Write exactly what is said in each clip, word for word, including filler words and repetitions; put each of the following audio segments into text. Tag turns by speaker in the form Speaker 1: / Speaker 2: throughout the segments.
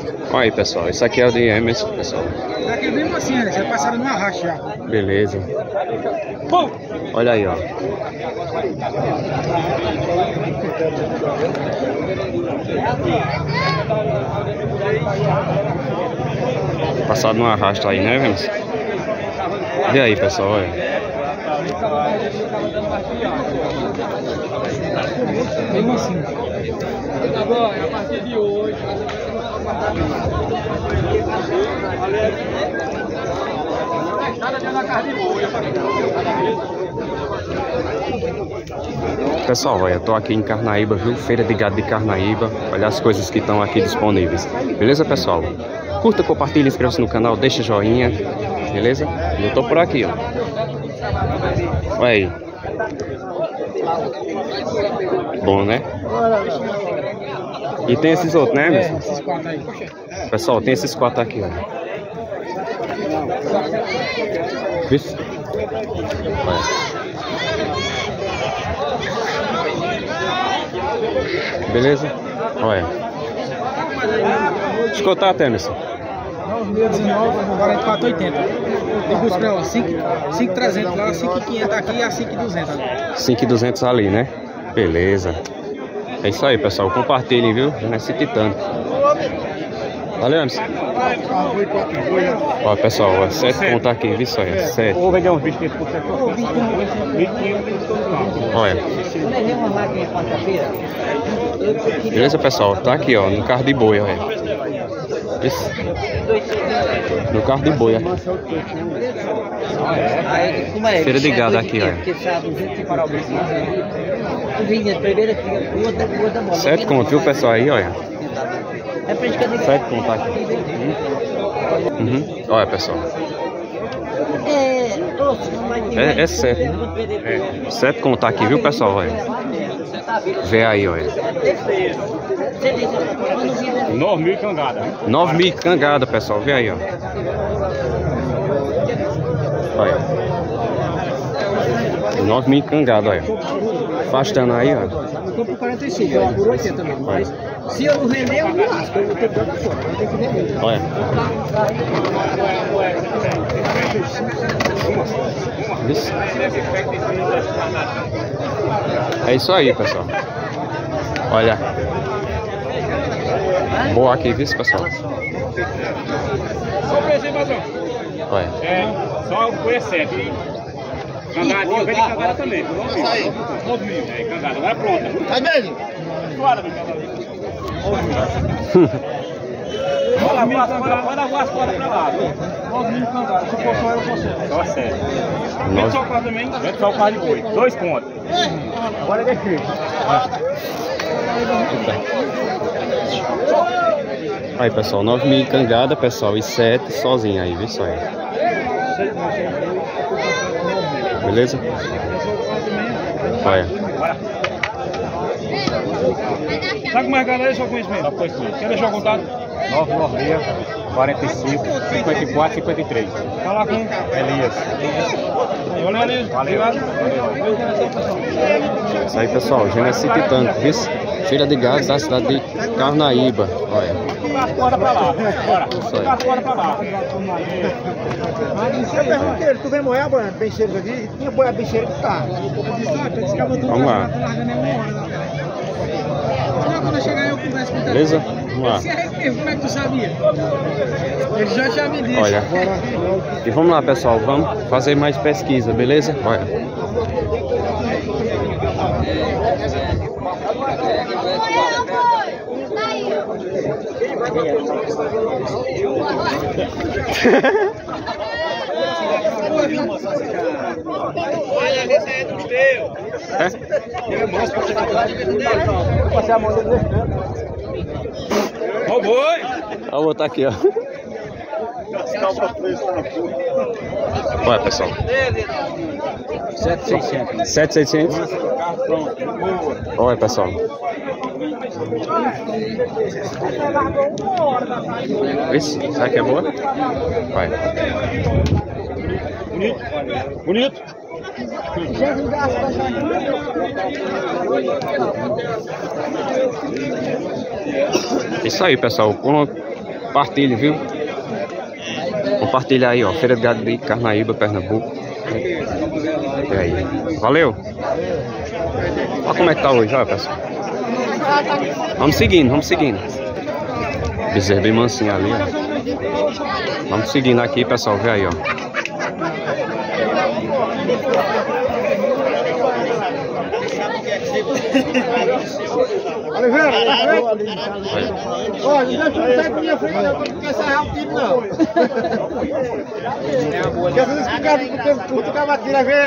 Speaker 1: Olha aí, pessoal. Isso aqui é o de Emerson, pessoal.
Speaker 2: Isso aqui é mesmo assim, né? Já passaram numa racha já.
Speaker 1: Beleza. Olha aí, ó. Passado numa arrasta aí, né, Emerson? E aí, pessoal, olha.
Speaker 2: Mesmo assim. Agora, a partir de hoje,
Speaker 1: pessoal, olha, eu tô aqui em Carnaíba, viu? Feira de gado de Carnaíba. Olha as coisas que estão aqui disponíveis. Beleza, pessoal? Curta, compartilha, inscreva-se no canal, deixa joinha. Beleza? Eu tô por aqui, ó. Olha aí. Bom, né? E tem esses outros, né, Emerson?
Speaker 2: É, esses quatro aí.
Speaker 1: Pessoal, tem esses quatro aqui, ó. Vixe. Beleza? Olha. Escutar até, Emerson.
Speaker 2: nove mil e dezenove, agora é quatro mil e oitenta. Tem custo pra ela, cinco mil e trezentos lá, cinco mil e quinhentos aqui e a cinco mil e duzentos ali.
Speaker 1: cinco mil e duzentos ali, né? Beleza. É isso aí, pessoal. Compartilhem, viu? Não necessite tanto. Valeu, Emerson. Ó, pessoal, ó, sete conto aqui, viu só? sete.
Speaker 3: Ou vender uns vinte por cento.
Speaker 1: Olha. Beleza, pessoal? Tá aqui, ó, no carro de boi, olha. Esse. No carro de boi, aqui. Feira de gado aqui, olha. Sete conto, viu, pessoal? Aí, olha. Sete conto aqui. Uhum. Olha, pessoal. É, é sete. É. Sete conto aqui, viu, pessoal? Olha. Vê aí, olha.
Speaker 3: nove mil cangada.
Speaker 1: nove mil cangada, pessoal. Vê aí, ó. Olha. nove mil cangada, olha. Afastando aí, ó.
Speaker 2: Eu tô por quarenta e cinco, eu por oitenta mesmo. Mas se eu não vender, eu me lasco. Eu vou ter que dar fora. Eu tenho que vender.
Speaker 1: Olha. Isso. É isso aí, pessoal. Olha. Boa aqui, viu, pessoal? Olha.
Speaker 3: É, só o foi sete. Cangadinho vem de cangada também. nove mil. É, cangada, não é pronta.
Speaker 2: Tá mesmo?
Speaker 3: Suada, meu cangada. Olha lá, vai dar as cordas pra lá.
Speaker 2: nove mil cangadas. Se for só eu, você.
Speaker 3: Só sete. Vende só o carro também. Vende só o carro de boi. Dois pontos. Agora é daqui.
Speaker 1: Aí, pessoal, nove mil cangada, pessoal, e sete sozinho aí, viu só aí. Beleza? Olha.
Speaker 3: Tá com mais galera aí, só conhecimento? Só conhecimento. Quer deixar o contato? nove nove seis, quarenta e cinco, cinquenta e quatro, cinquenta e três. Fala com Elias. Valeu, Elias. Valeu.
Speaker 1: Isso aí, pessoal, já necessita tanto, viu? Feira de gado da cidade de Carnaíba. Olha.
Speaker 3: As cordas pra lá. Bora.
Speaker 1: Isso aí.
Speaker 3: As cordas pra lá.
Speaker 2: Eu perguntei, tu vem moer, Bruno, bencheiros aqui? Tinha boi a bencheira que tá.
Speaker 1: Vamos lá.
Speaker 2: Quando eu chegar eu converso com o
Speaker 1: Beleza? Vamos lá.
Speaker 2: Se é mesmo, como é que tu sabia? Ele já já me disse.
Speaker 1: Olha. E vamos lá, pessoal, vamos fazer mais pesquisa, beleza? Olha.
Speaker 3: Olha, esse é dos teus.
Speaker 1: É?
Speaker 3: Vou passar a mão dele. Ó o boi.
Speaker 1: Vou botar aqui, ó. Olha, pessoal.
Speaker 3: sete mil e seiscentos.
Speaker 1: sete mil e seiscentos. Olha, pessoal. Isso, será que é boa? Vai.
Speaker 3: Bonito. Bonito.
Speaker 1: Isso aí, pessoal. Compartilhe, viu? Compartilha aí, ó. Feira de Gado de Carnaíba, Pernambuco. E aí. Valeu! Olha como é que tá hoje, olha, pessoal. Vamos seguindo, vamos seguindo. Bezerro bem mansinho ali, ó. Vamos seguindo aqui, pessoal. Vê aí, ó.
Speaker 3: Oliveira, olha, não deixa eu sair pra minha frente, não, porque não quer sair rápido, não. Porque às vezes fica no tempo curto, o cara tira, vê.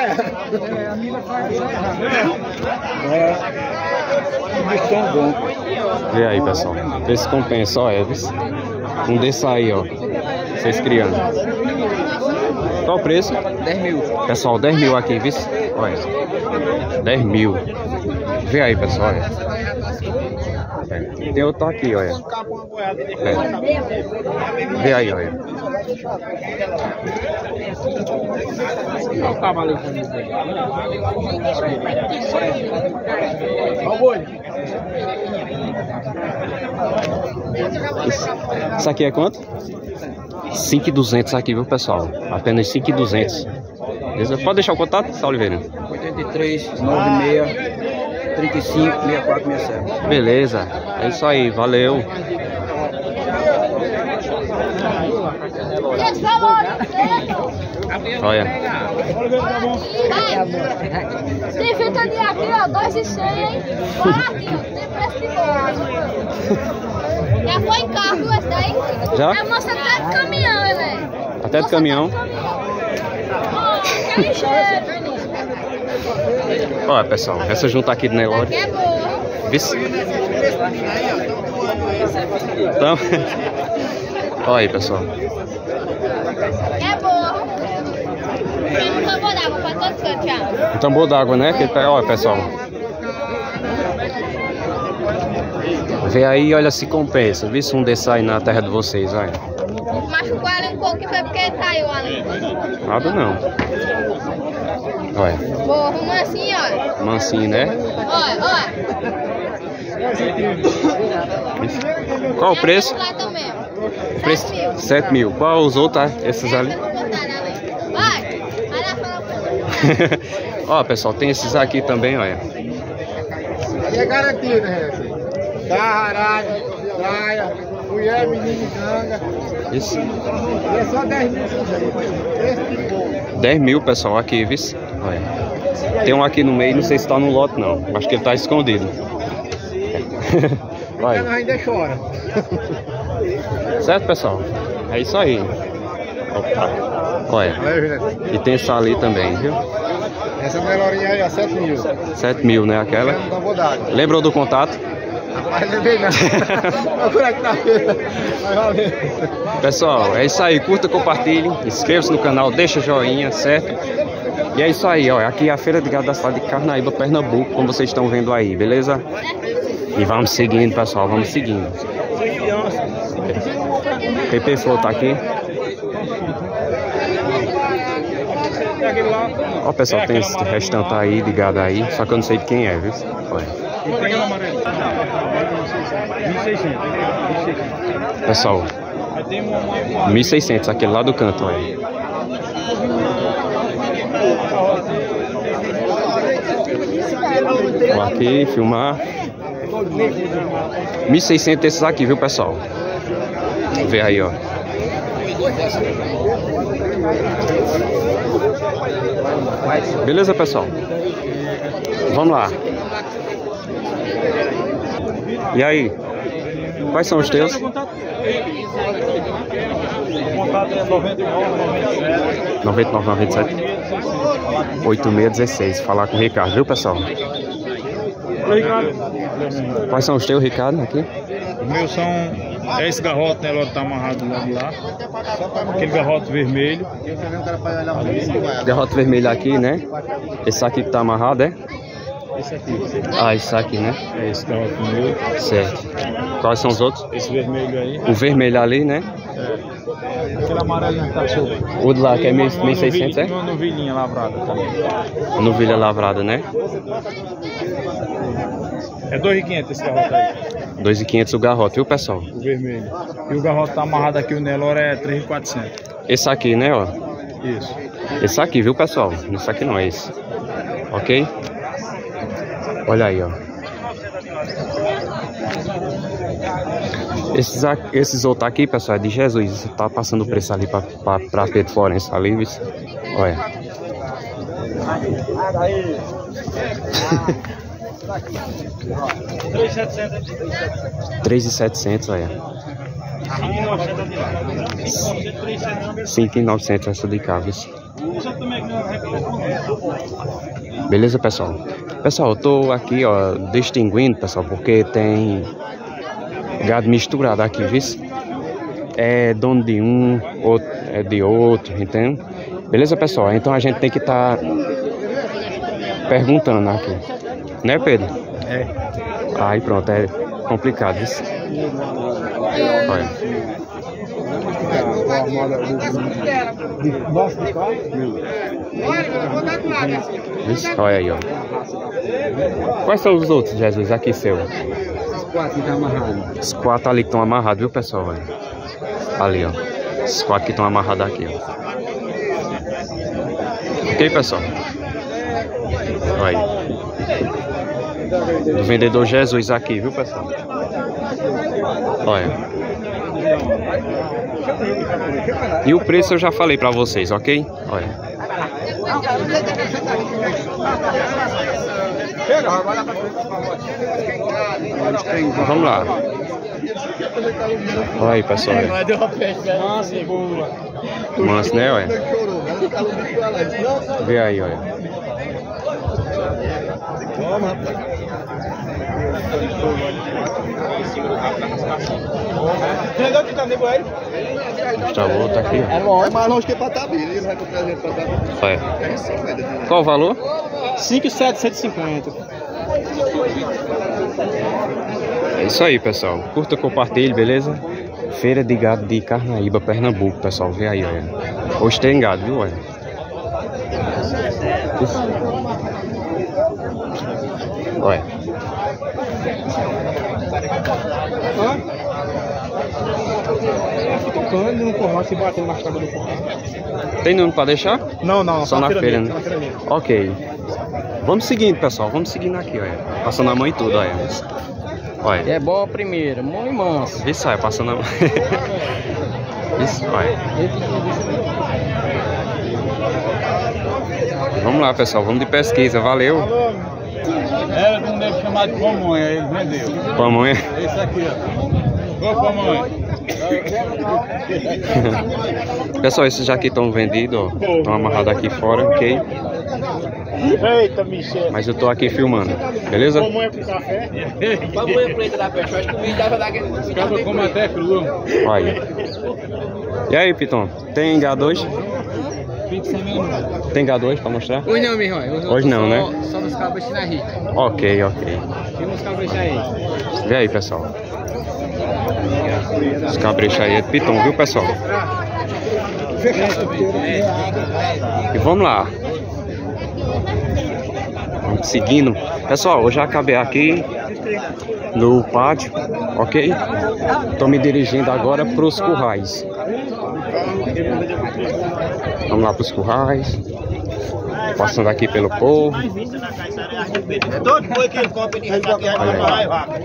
Speaker 3: É, mas tão bom.
Speaker 1: Vê aí, pessoal. Vê se compensa, ó, Eves. Um desse aí, ó. Vocês criando. Qual o preço?
Speaker 2: dez mil.
Speaker 1: Pessoal, dez mil aqui, viu? Olha. dez mil. Vê aí, pessoal, olha. É. Tem outro aqui, olha. É. Vê aí, olha.
Speaker 2: Olha o cavalo com isso aí.
Speaker 1: Isso, isso aqui é quanto? cinco mil e duzentos aqui, viu, pessoal? Apenas cinco mil e duzentos. Beleza? Pode deixar o contato, Sá Oliveira?
Speaker 2: oitenta e três, noventa e seis, trinta e cinco, sessenta e quatro, sessenta e sete.
Speaker 1: Beleza. É isso aí. Valeu. Olha.
Speaker 4: Tem feito ali aqui, ó, dois e cem, hein? Baratinho, tem preço de boa. Já foi em carro esse daí?
Speaker 1: Já?
Speaker 4: É moça até de caminhão, né?
Speaker 1: Até de caminhão.
Speaker 4: Oh, que ligeiro.
Speaker 1: Olha, pessoal, essa junta aqui de Nelore.
Speaker 4: É boa.
Speaker 1: Vice. Então, olha aí, pessoal.
Speaker 4: É boa. Tem um tambor d'água pra todo canto, já.
Speaker 1: Um tambor d'água, né? Que tá, olha, pessoal. Vê aí, olha se compensa. Vê se um desse aí na terra de vocês, olha.
Speaker 4: Machucou ali um pouco que foi porque caiu ali.
Speaker 1: Nada não. Olha.
Speaker 4: Boa, mansinho, olha.
Speaker 1: Mansinho, né?
Speaker 4: Olha, olha.
Speaker 1: Qual o preço?
Speaker 4: Lá também.
Speaker 1: O preço? sete mil. Qual os outros? Esses ali?
Speaker 4: Vai, vai lá falar pra você.
Speaker 1: Ó, pessoal, tem esses aqui também, olha.
Speaker 3: Aí é garantido, né? Dá arado, praia, mulher, menino, ganga.
Speaker 1: Isso.
Speaker 3: E é só dez mil.
Speaker 1: dez mil, pessoal, aqui, viu? Olha. Tem um aqui no meio, não sei se tá no lote, não. Acho que ele tá escondido.
Speaker 3: Olha. Ainda chora.
Speaker 1: Certo, pessoal? É isso aí. Opa. Olha. E tem essa ali também, viu?
Speaker 3: Essa melorinha aí, ó, sete mil.
Speaker 1: sete mil, né? Aquela. Lembrou do contato?
Speaker 3: Rapaz, lembrei não. Procura aqui na feira. Vai valer.
Speaker 1: Pessoal, é isso aí. Curta, compartilhe, inscreva-se no canal, deixa joinha, certo? E é isso aí, ó. Aqui é a Feira de Gado da cidade de Carnaíba, Pernambuco, como vocês estão vendo aí, beleza? E vamos seguindo, pessoal, vamos seguindo. P P Flow tá aqui. Ó, pessoal, tem esse restante aí de gado aí, só que eu não sei de quem é, viu? Olha. Pessoal, mil e seiscentos, aquele lá do canto, olha. Vou aqui filmar. mil e seiscentos esses aqui, viu, pessoal? Vê aí, ó. Beleza, pessoal? Vamos lá. E aí? Quais são os teus?
Speaker 3: O contato é noventa e nove, noventa e sete.
Speaker 1: noventa e nove, noventa e sete. oito seis um seis. Falar com o Ricardo, viu, pessoal?
Speaker 3: Oi, Ricardo.
Speaker 1: Quais são os teus, Ricardo, aqui?
Speaker 3: Os meus são... É esse garrote, né? Ele tá amarrado lá de lá. Aquele garrote vermelho.
Speaker 1: Garrote vermelho aqui, né? Esse aqui que tá amarrado, é?
Speaker 3: Esse aqui.
Speaker 1: Ah, esse aqui, né?
Speaker 3: É esse garrote meu.
Speaker 1: Certo. Quais são os outros?
Speaker 3: Esse vermelho aí.
Speaker 1: O vermelho ali, né?
Speaker 3: É. Aquele amarelinho que tá solto.
Speaker 1: O de lá que é mil e seiscentos, é?
Speaker 3: Uma novilhinha lavrada também.
Speaker 1: Novilha lavrada, né?
Speaker 3: É dois mil e quinhentos esse garrote aí.
Speaker 1: dois mil e quinhentos o garrote, viu, pessoal?
Speaker 3: O vermelho. E o garrote tá amarrado aqui, o Nelore é três mil e quatrocentos.
Speaker 1: Esse aqui, né, ó?
Speaker 3: Isso.
Speaker 1: Esse aqui, viu, pessoal? Esse aqui não é esse. Ok? Olha aí, ó. Esses, aqui, esses outros aqui, pessoal, é de Jesus. Você tá passando o preço ali pra, pra, pra Pedro Florencio ali, viu? Olha. três mil e setecentos, olha. cinco mil e novecentos essa de cá, viu? Beleza, pessoal? Pessoal, eu tô aqui, ó, distinguindo, pessoal, porque tem gado misturado aqui, viu? É dono de um, outro é de outro, entende? Beleza, pessoal? Então a gente tem que estar tá perguntando aqui, né, Pedro?
Speaker 3: É.
Speaker 1: Aí pronto, é complicado isso. Olha. Isso, olha aí, ó. Quais são os outros, Jesus, aqui seu?
Speaker 2: Os quatro que estão amarrados.
Speaker 1: Os quatro ali que estão amarrados, viu, pessoal? Olha. Ali, ó. Os quatro que estão amarrados aqui, ó. Ok, pessoal? Olha aí. Do vendedor Jesus aqui, viu, pessoal? Olha. E o preço eu já falei pra vocês, ok? Olha. Vamos lá. Olha aí, pessoal. Manso, né? Olha. Vê aí, olha.
Speaker 3: Toma, rapaz.
Speaker 1: Mostrar o outro aqui.
Speaker 3: É bom, é mais longe que Patabi. Ele vai comprar a gente Patabi.
Speaker 1: Olha. Qual o valor?
Speaker 2: cinco mil setecentos e cinquenta.
Speaker 1: É isso aí, pessoal. Curta, compartilhe, beleza? Feira de gado de Carnaíba, Pernambuco, pessoal. Vê aí, olha. Hoje tem gado, viu? Olha. Olha.
Speaker 2: Tocando no forró, se batendo na chave do forró.
Speaker 1: Tem número pra deixar?
Speaker 2: Não, não,
Speaker 1: só na feira, né?
Speaker 2: Só na feira mesmo.
Speaker 1: Ok. Vamos seguindo, pessoal. Vamos seguindo aqui, olha. Passando a mão e tudo, olha. Olha.
Speaker 2: É boa a primeira, mão e manso.
Speaker 1: Isso aí, passando a mão. Isso, olha. Vamos lá, pessoal. Vamos de pesquisa. Valeu.
Speaker 3: Era de um nego chamado Pamonha, ele vendeu.
Speaker 1: Pamonha?
Speaker 3: Esse aqui, ó. Ô, Pamonha.
Speaker 1: Pessoal, esses aqui estão vendidos, ó. Estão amarrados aqui fora, ok?
Speaker 3: Eita, Michel.
Speaker 1: Mas eu tô aqui filmando, beleza?
Speaker 3: Pamonha com café.
Speaker 2: Pamonha preta da peste, acho que o milho dava daquele.
Speaker 3: Acaba como até crua.
Speaker 1: Olha. E aí, Piton? Tem gado hoje? Tem gado hoje pra mostrar?
Speaker 2: Hoje não, meu irmão. Hoje,
Speaker 1: Hoje não,
Speaker 2: só,
Speaker 1: né?
Speaker 2: Só nos cabos na rica.
Speaker 1: Ok, ok.
Speaker 2: Tem uns cabos aí.
Speaker 1: Vê aí, pessoal. Os cabrechos aí é de Piton, viu, pessoal? E vamos lá. Vamos seguindo. Pessoal, eu já acabei aqui no pátio, ok? Tô me dirigindo agora pros currais. Vamos lá pros currais. Passando aqui pelo povo.
Speaker 3: É todo boi que ele compra de aqui, vai vaca.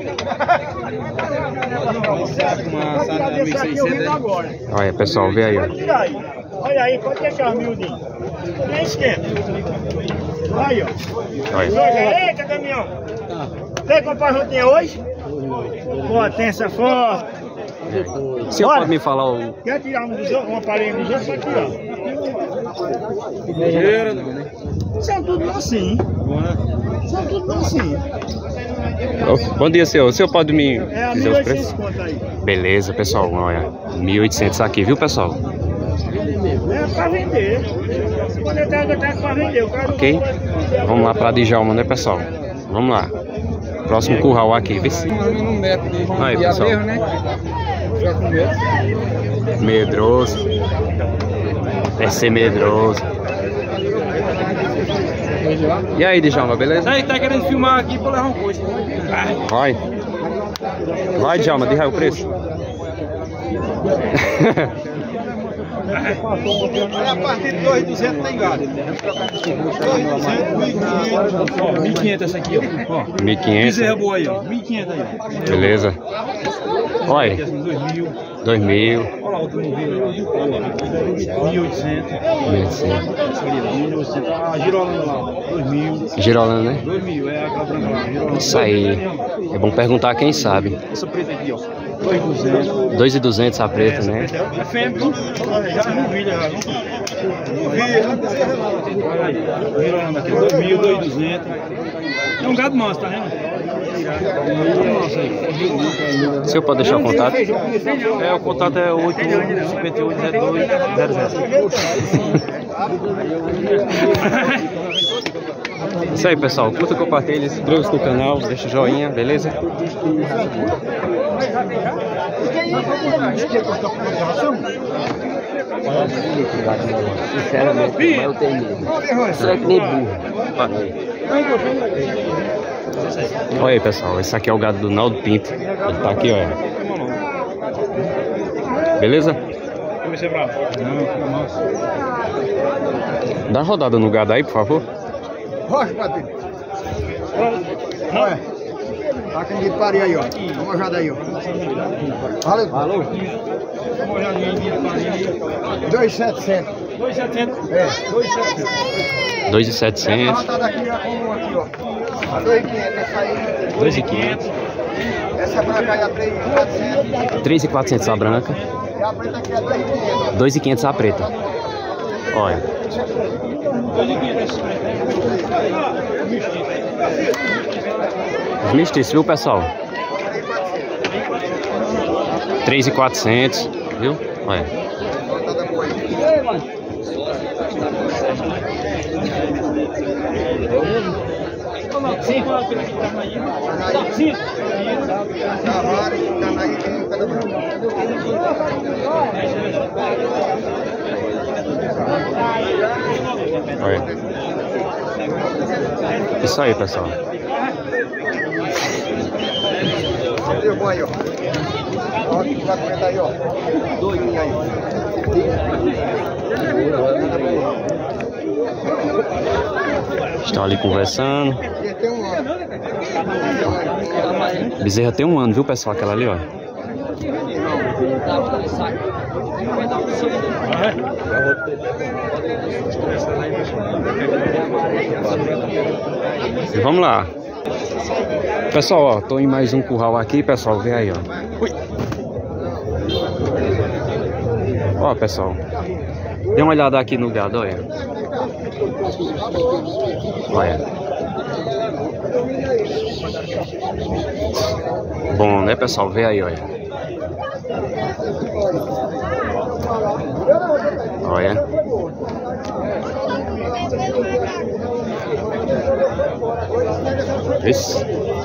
Speaker 1: Olha, pessoal, vê aí, ó.
Speaker 3: Olha aí, pode deixar miudinho. Nem esquenta. Aí, ó.
Speaker 1: Olha.
Speaker 3: Eita, caminhão. Você comprou a rotinha hoje? Potência forte.
Speaker 1: O senhor pode me falar o...
Speaker 3: Quer tirar um dos outros, um aparelho dos outros? Pode tirar. São tudo assim. São tudo assim.
Speaker 1: Bom dia, senhor. O senhor pode me
Speaker 3: É a
Speaker 1: dizer
Speaker 3: mil
Speaker 1: os
Speaker 3: e oitocentos
Speaker 1: preços?
Speaker 3: conto aí.
Speaker 1: Beleza, pessoal. Olha, mil e oitocentos aqui, viu, pessoal?
Speaker 3: É pra vender. Quando eu trago, eu trago pra vender. O cara
Speaker 1: Ok? Vamos lá pra Djalma, né, pessoal? Vamos lá. Próximo curral aqui, vê se... Aí, pessoal. Medroso. Deve ser medroso. E aí, Djalma, beleza?
Speaker 2: Aí, tá querendo filmar aqui pra levar um coice.
Speaker 1: Vai. Vai, Djalma, diz aí o preço.
Speaker 2: A partir de dois mil e duzentos tem gado. dois mil e duzentos, mil e quinhentos essa aqui, ó.
Speaker 1: mil e quinhentos.
Speaker 2: Bezerra boa aí, ó. mil e quinhentos aí, ó.
Speaker 1: Beleza. Olha. dois mil.
Speaker 2: Olha lá, outro modelo aí, ó. mil e oitocentos.
Speaker 1: mil e oitocentos.
Speaker 2: mil e oitocentos. A girolanda lá, dois mil.
Speaker 1: Girolanda, né?
Speaker 2: dois mil, é aquela branca lá. Girolanda.
Speaker 1: Isso aí. É bom perguntar quem sabe.
Speaker 2: Essa preta aqui, ó. dois mil e duzentos.
Speaker 1: dois mil e duzentos a preta, né?
Speaker 2: É fêmea, já não vi, já. Não vi. Olha aí. Girolanda aqui, dois mil, dois mil e duzentos. É um gado manso, tá vendo?
Speaker 1: O senhor pode deixar o contato?
Speaker 2: É, o contato é oito um cinco oito zero dois zero zero.
Speaker 1: Isso aí, pessoal. Curta, compartilha, se inscreva no canal, deixa o joinha, beleza?
Speaker 5: Sinceramente, eu tenho medo. Isso é que nem burro.
Speaker 1: Olha aí, pessoal. Esse aqui é o gado do Naldo Pinto. Ele tá aqui, olha. Beleza? Dá uma rodada no gado aí, por favor.
Speaker 6: Rocha, Patrícia. Olha. Tá aquele de pari aí, ó. Dá uma olhada aí, ó. Valeu.
Speaker 5: Alô?
Speaker 6: dois mil e setecentos.
Speaker 2: dois mil e setecentos.
Speaker 6: É.
Speaker 1: dois mil e setecentos.
Speaker 6: Essa rotada aqui já como aqui, ó. A dois mil e quinhentos, essa aí.
Speaker 1: dois mil e quinhentos.
Speaker 6: Essa branca aí a três mil e quatrocentos.
Speaker 1: três mil e quatrocentos a branca.
Speaker 6: E a preta aqui é dois mil e quinhentos.
Speaker 1: dois mil e quinhentos a preta. Olha. Os mestiços, viu, pessoal? três mil e quatrocentos, viu? Olha.
Speaker 2: Sim, sim.
Speaker 1: Olha. Isso aí, pessoal.
Speaker 6: Deu bom aí, ó. Ó, que vai comentar aí, ó. Doidinho aí.
Speaker 1: Estão ali conversando.
Speaker 6: Tem um ano.
Speaker 1: Bezerra tem um ano, viu, pessoal? Aquela ali, ó. E vamos lá. Pessoal, ó, tô em mais um curral aqui, pessoal. Vê aí, ó. Ui. Ó, pessoal. Dê uma olhada aqui no gado, olha. Olha. Bom, né, pessoal? Vê aí, olha. Olha. Isso.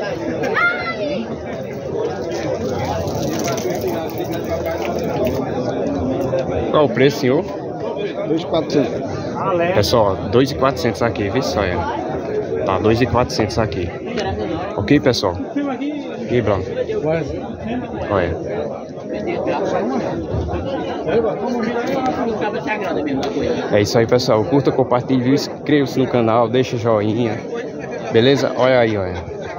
Speaker 1: Qual o preço, senhor?
Speaker 6: dois mil e quatrocentos.
Speaker 1: Pessoal, dois mil e quatrocentos aqui, vê só, olha. Tá, dois mil e quatrocentos aqui. Ok, pessoal? E aí, Bruno? Olha. É isso aí, pessoal. Curta, compartilhe, inscreva-se no canal, deixa joinha. Beleza? Olha aí, olha.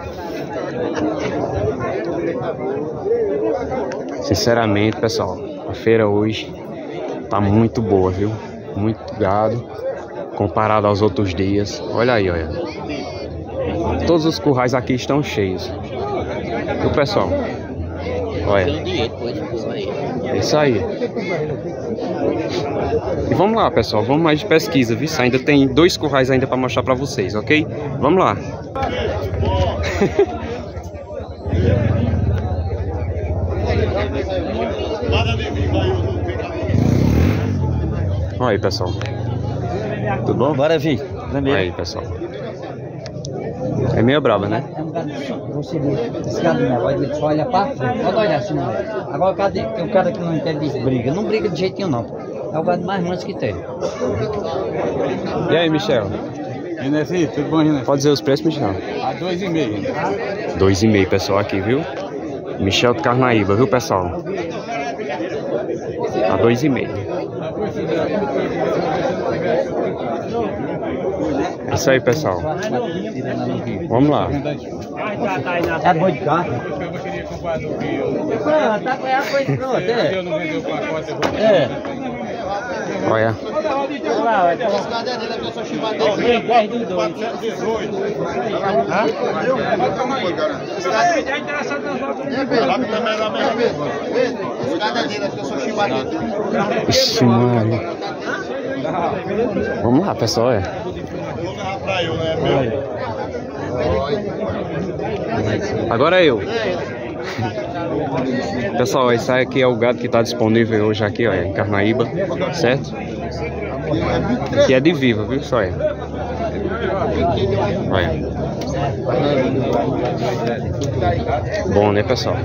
Speaker 1: Sinceramente, pessoal, a feira hoje tá muito boa, viu? Muito gado comparado aos outros dias. Olha aí, olha. Todos os currais aqui estão cheios. Viu, pessoal? Olha. É isso aí. E vamos lá, pessoal. Vamos mais de pesquisa, viu? Ainda tem dois currais ainda para mostrar para vocês, ok? Vamos lá. Olha aí, pessoal. Tudo bom?
Speaker 5: Bora vir.
Speaker 1: Olha aí, pessoal. É meio braba, né?
Speaker 5: É um gado você vê, esse gado não, ele só olha pra frente, pode olhar assim, não. Agora cadê? Tem um cara que não entende de briga, não briga de jeitinho não. É o gado mais manso que tem.
Speaker 1: E aí, Michel?
Speaker 3: Renézinho, tudo bom, René?
Speaker 1: Pode dizer os preços, Michel?
Speaker 3: A dois e meio.
Speaker 1: Dois e meio, pessoal, aqui, viu? Michel de Carnaíba, viu, pessoal? A dois e meio. É isso aí, pessoal. Vamos lá.
Speaker 5: É boi de carne. Ah, tá com a coisa pronta, é. É.
Speaker 1: Olha. Ixi, mano. Vamos lá, pessoal. É. Agora eu. Pessoal, esse aqui é o gado que está disponível hoje aqui, ó, em Carnaíba, certo? Que é de viva, viu? Só é. Olha. Bom, né, pessoal?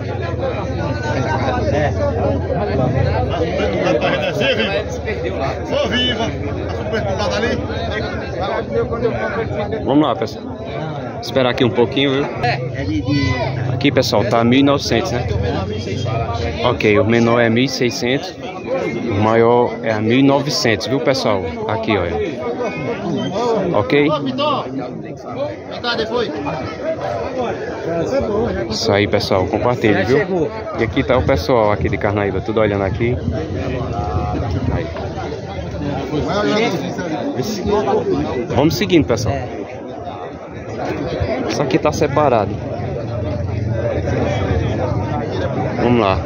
Speaker 1: Vamos lá, pessoal. Esperar aqui um pouquinho, viu? Aqui, pessoal, tá mil e novecentos, né? Ok, o menor é mil e seiscentos, o maior é a mil e novecentos, viu, pessoal? Aqui, olha. Ok? Isso aí, pessoal, compartilhe, viu? E aqui tá o pessoal aqui de Carnaíba, tudo olhando aqui. Aí. Vamos seguindo, pessoal. Isso aqui tá separado. Vamos lá.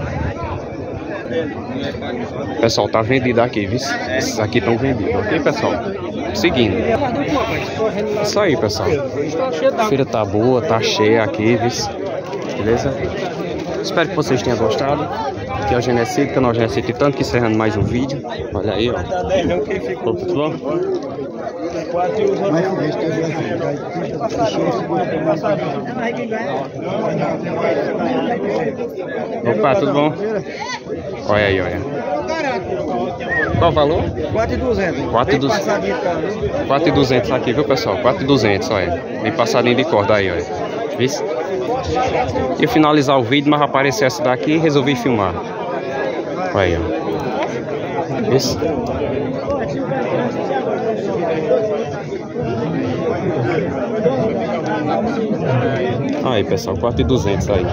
Speaker 1: Pessoal, tá vendido aqui, viu? Esses aqui estão vendidos, ok, pessoal? Seguindo. Isso aí, pessoal. A feira tá boa, tá cheia aqui, viu? Beleza? Espero que vocês tenham gostado. Aqui é o Genecide, canal Genecide Tanto, que encerrando mais um vídeo. Olha aí, ó. Opa, tudo bom? Opa, tudo bom? Olha aí, olha. Qual o valor?
Speaker 6: quatro mil e duzentos.
Speaker 1: quatro mil e duzentos aqui, viu, pessoal? quatro mil e duzentos, olha. Bem passadinho de corda aí, olha. Viu? Ia finalizar o vídeo, mas apareceu essa daqui e resolvi filmar. Olha aí, ó. Isso. Aí, pessoal, quatro mil e duzentos aí.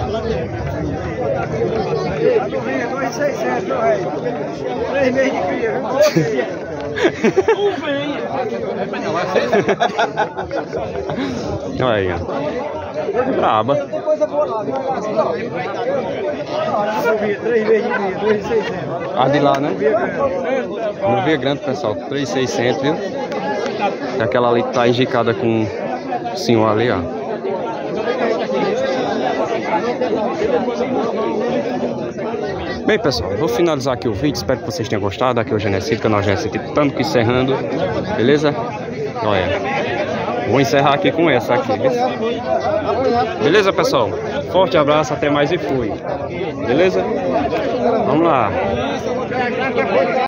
Speaker 1: Olha aí, ó. Braba. A de lá, né? No Via Grande, pessoal, três mil e seiscentos, viu? E aquela ali tá indicada com o senhor ali, ó. Bem, pessoal, vou finalizar aqui o vídeo. Espero que vocês tenham gostado. Aqui é o Genecide, canal Genecide Tanto, que encerrando. Beleza? Olha. Vou encerrar aqui com essa aqui, beleza? Beleza, pessoal? Forte abraço, até mais e fui. Beleza? Vamos lá.